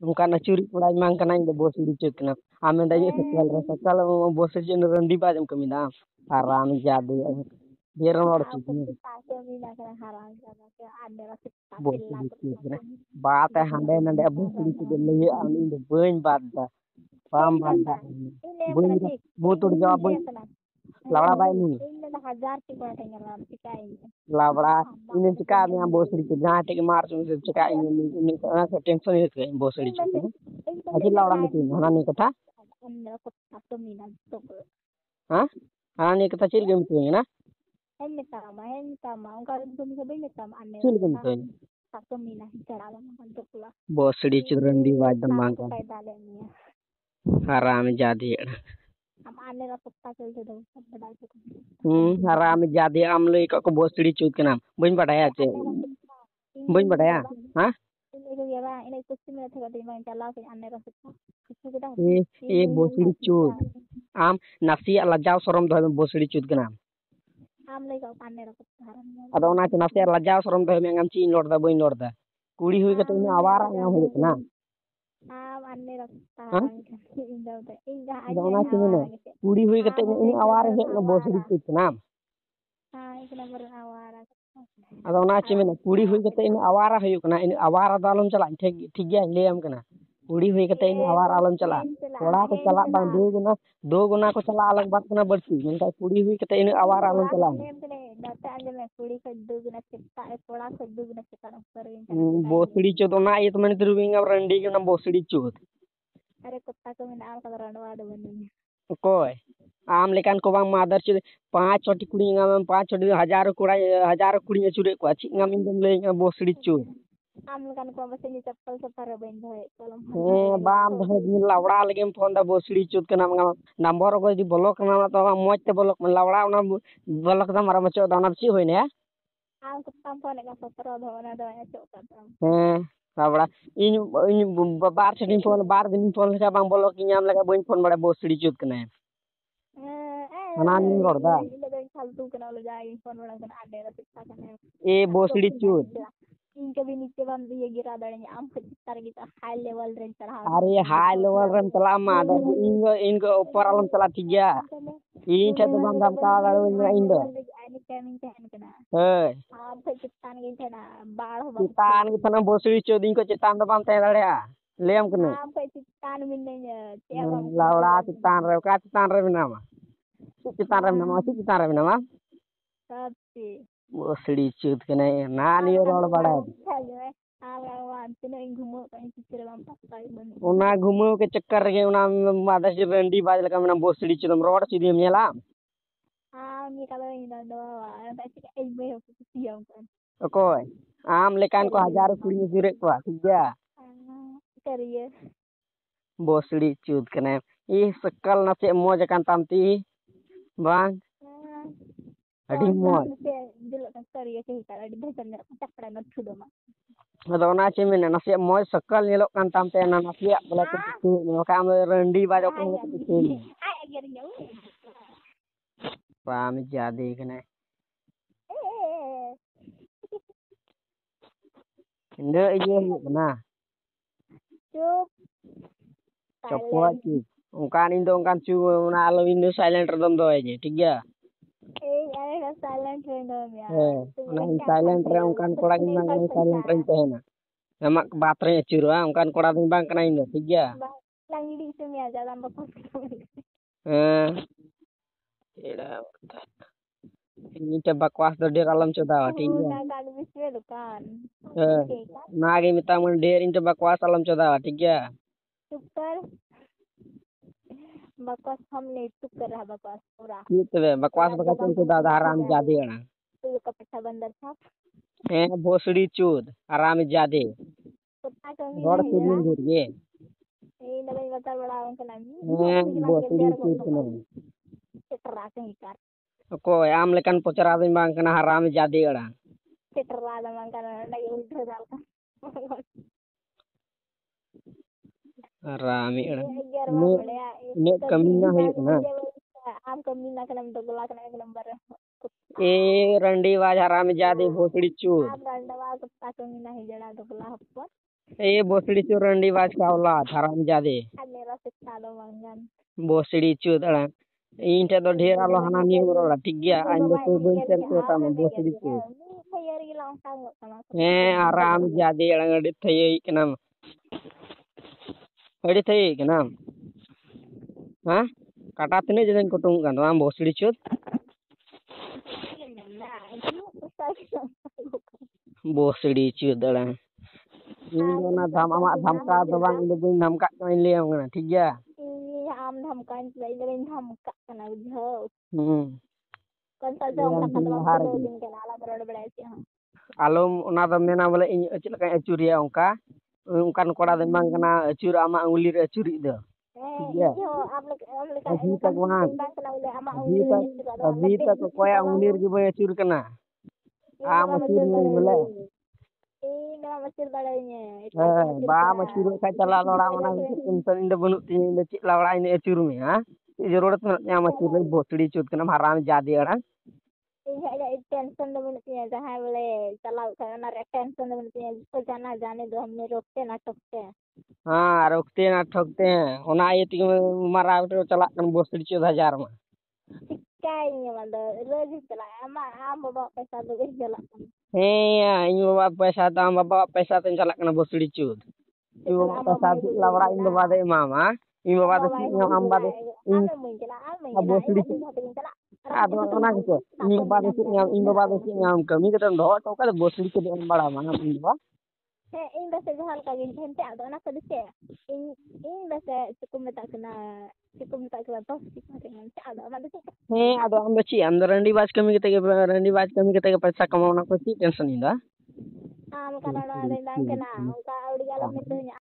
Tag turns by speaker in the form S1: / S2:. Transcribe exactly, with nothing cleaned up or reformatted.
S1: Ukan acuri kurai mang kana inde bos dicet kena. Amen daje sekal rasa kalau bos jen rendi ba jam kami dam. Haram jadi. Biar orang
S2: Aku
S1: cuci.
S2: pakai mina kena haram sama ke ada rasa
S1: Bos
S2: pakai lah
S1: dicet kena. Bate hande nande bos dicet lagi am inde ben badda. Pam badda. Ben butur jawab ben. Laura ba ini.
S2: ini dah hajar sih kalau tinggal tika ini.
S1: Laura ini cika mi am bos dicet jate ke mar sum cika ini ini ana tension itu bos dicet. Aji Laura metin hana ni kata.
S2: Anda aku satu mina tu.
S1: Hah? Hana ni kata cil game tu na.
S2: Ini sama, ini sama. Engkau itu bisa bini sama ane.
S1: Cil game tu.
S2: Satu mina cara alam untuk lah.
S1: Bos dicet rendi wajam mangka. Haram jadi.
S2: Am ane aku pakai itu dah.
S1: Hmm, haram jadi am lei kok bos dicet kenam. Bain badaya ce. Bain badaya. Hah?
S2: Ini itu ya bang, ini itu sih mereka kalau dimana jalan ke ane rasa.
S1: Eh, eh bos dicet. Am nasi ala jauh sorom doh bos dicet kenam.
S2: Am lei kau ane rasa haram.
S1: Ada ona ce nasi ala jauh sorom doh mengam cing lord da bain lord da. Kuri hui kata ini awara ngam hui kena.
S2: Am ane rasa haram. Indah tu, indah aja.
S1: Ada ona ce mana? Kuri hui kata ini awara he no bos dicet kenam.
S2: Ah, itu nomor awara.
S1: Ada ona ce mana? Kuri hui kata ini awara hui kena. Ini awara dalam cala ठीक ठीक है ले am kena. Kuri hui kata ini awara alam cala. Koड़ा ko cala bang दो गुना दो गुना को चला अलग बात कना बढ़ती मेनका कुड़ी हुई कते इन आवार आलम चला
S2: data anje me kuri ko दो गुना चिपता है कोड़ा को दो गुना चिपता ऊपर
S1: बोसड़ी चो तो ना ये तो मैंने तिरुविंग अब रंडी के ना बोसड़ी चो
S2: अरे कुत्ता को मैंने आल का रंडवा दे बनी
S1: कोई आम लेकिन को बांग मादर चो पांच छोटी कुड़ी ngam पांच छोटी हजारों कुड़ा हजारों कुड़ी चुरे को अच्छी ngam इंदम ले बोसड़ी चो
S2: आम लेकिन को बस ये चप्पल से पर बन जाए कलम
S1: ए बाम धे लावड़ा लगे फोन दा बोसड़ी चुत के नाम नंबर को दी ब्लॉक ना तो मोज ते ब्लॉक में लावड़ा ना ब्लॉक दा मारा मचो दा ना ची होय ने
S2: आम कुत्ता फोन का सतर धोना दो चो का
S1: हैं लावड़ा इन इन बार छटिन फोन बार दिन फोन का बांग ब्लॉक ñam लगा बइन फोन बड़ा बोसड़ी चुत के ने अनान रोड दा
S2: फालतू के ना लो जाए फोन बड़ा के आडे रा पिता के
S1: ए बोसड़ी चुत
S2: इनके भी नीचे बम दिए गिरा दड़े आम के चित्तर की हाई लेवल रेंज चढ़ा
S1: अरे हाई लेवल रेंज चला मा दा इनगो इनगो ऊपर आलम चला ठीक गया इन छे तो बम दम का गाड़ो इन दो
S2: आनी कैमिंग तहन कना
S1: हे
S2: आम के चित्तान के थेना बाड़ हो
S1: चित्तान के थना बोसड़ी चो दिन को चित्तान दो बम ते दड़या लेम कने
S2: आम के चित्तान में नहीं
S1: लावड़ा चित्तान रे का चित्तान रे नामा चित्तान रे नामा चित्तान रे नामा
S2: सब से
S1: बोसड़ी चुत कने ना नि रोड बड़ा उना घुमो के चक्कर रे उना मादा से रंडी बाज लगा मना बोसड़ी चुदम रोड सीधी मेला
S2: आ मी का इन दो आ ए में हो सियम कर
S1: ओकोय आम लेकान को हजार कुड़ी जुरे को ठीक गया
S2: करिए
S1: बोसड़ी चुत कने ई सकल नसे मोज कान तामती बांग अडी मोज
S2: दिल करिए के हिता अडी भेतन टकड़ा न छुदो मा
S1: अदो ना चे में नसे मोज सकल नेलो कान तामते ना नसिया बोला के नो काम रंडी बाजो को के
S2: आ अगर न्यू
S1: पाम ज्यादा कने इंदे ये ना
S2: चुप
S1: चपवा की उनकान इन दो उनकान चु ना आलो इन साइलेंट रदम दो है ठीक गया
S2: ए यार साइलेंट रे दो
S1: यार ना साइलेंट रे उनकान कोड़ा इन बांग साइलेंट रे तहना एमक बात रे चुरवा उनकान कोड़ा दिन बांग कना इन ठीक गया
S2: लंगड़ी से मैं ज्यादा बकवास
S1: हां एड़ा ini te bakwas do der alam coda ठीक है
S2: ना काल विश्व दुकान
S1: नागे मिता मन डेर इन ते bakwas alam coda ठीक है
S2: चुप कर बकवास हम नहीं चुप कर रहा बकवास पूरा
S1: ठीक है बकवास बकवास के दादा हराम जादे ना
S2: तू का पट्टा बंदर छाप
S1: ए भोसड़ी चूद हराम जादे
S2: कुत्ता कमी
S1: रोड से दिन दूर ये
S2: ए नबई बता बड़ा उनका नाम
S1: ए भोसड़ी चूद ने
S2: चटरा कहीं कर
S1: कोई आम लेकन पोचरा दिन बांग कना हराम जादे अड़ा
S2: चटरा दमन कर नहीं उल्टा डाल का
S1: हराम अड़ा ने ने कमी ना है ना
S2: आम कमी ना कलम तो गुला कना एक नंबर
S1: ए रंडी वाज हराम जादे भोसड़ी चूद
S2: आम रंडवा कुत्ता कमी ना है जड़ा तो गुला हप्पन
S1: ए बोसड़ी चो रंडी बाज कावला हराम जादे
S2: Ada rasa calo mangan.
S1: बोसड़ी चो दड़ा इन टे दो ढेर आलो हाना नियो रोला ठीक गया
S2: Ibu
S1: आइन दो
S2: bawa
S1: कोई बन
S2: pikir
S1: सेल
S2: ke
S1: को
S2: awal
S1: ताम
S2: ada
S1: बोसड़ी
S2: gitu
S1: चो
S2: ya. Ini saya lagi langsung sama.
S1: ए आराम जादे अड़ंग अड़ी थई कनाम अड़ी थई कनाम हां काटा तने जन को टुंग गन आम बोसड़ी चो
S2: Nah, itu saya.
S1: बोसड़ी चो दड़ा इन दो ना धाम आमा धमका दो बांग इन दो बइन धमका कइन ले हम गना ठीक गया
S2: Iya, am धमकान से इधर धमका करना बुझो.
S1: हम्म
S2: Kan saja orang kata bang kulo din kan ala berada berada sih.
S1: आलम ओना द मेना बोले इन चेद लका अचुरिया उनका उनकान कोड़ा दे मांग कना अचुर आमा उंगली रे अचुरी दो
S2: Eh,
S1: iya
S2: iyo am lek am lek
S1: अभी तक वहां
S2: bang kena ule ama
S1: अभी तक अभी तक कोई उंगली रे गिबे अचुर कना आम अचुर नहीं बोले
S2: Ini nama masir balainya.
S1: eh बा अचुर का चला लड़ा मना टेंशन इन बनु ती इन चेद लड़ा इन अचुर में हां जरूरत में आम अचुर रे बोसड़ी चुत कना हराम जादे अड़ा
S2: Iya ada tension dah menurutnya जहाँ बोले चलाओ करना रे tension dah menurutnya जिसको जाना जाने दो हमने रोकते ना टोकते
S1: हाँ रोकते ना ठोकते हैं ओना ये ती मारा चला कन बोसड़ी चुत हजार में
S2: kayaknya mana रोज ही चला ama am bawa पैसा दो इस jalan
S1: Hei, ini bawa पैसा तो हम बाबा पैसा तो चला कना बोसड़ी चुत ini bawa पैसा लवड़ा इन बाबा दे मामा इन बाबा दे yang am Baba
S2: ame muncul ame
S1: in बोसड़ी चुत aduh ona gitu ini bawa dे yang ini bawa dे yang kami kita ndo to ka बोसड़ी चुत en bada mana ini bawa
S2: eh ini bahasa jahal kagin gente ada anak kedua ini ini bahasa cukup metak kena cukup metak kena tos dengan ada mana sih
S1: Hei, aduh am बची अंदर रंडी बाज कमी kita रंडी बाज कमी kita पैसा कमाना को ची टेंशन इंदा
S2: ah karena ada yang kena uka udah jalan itu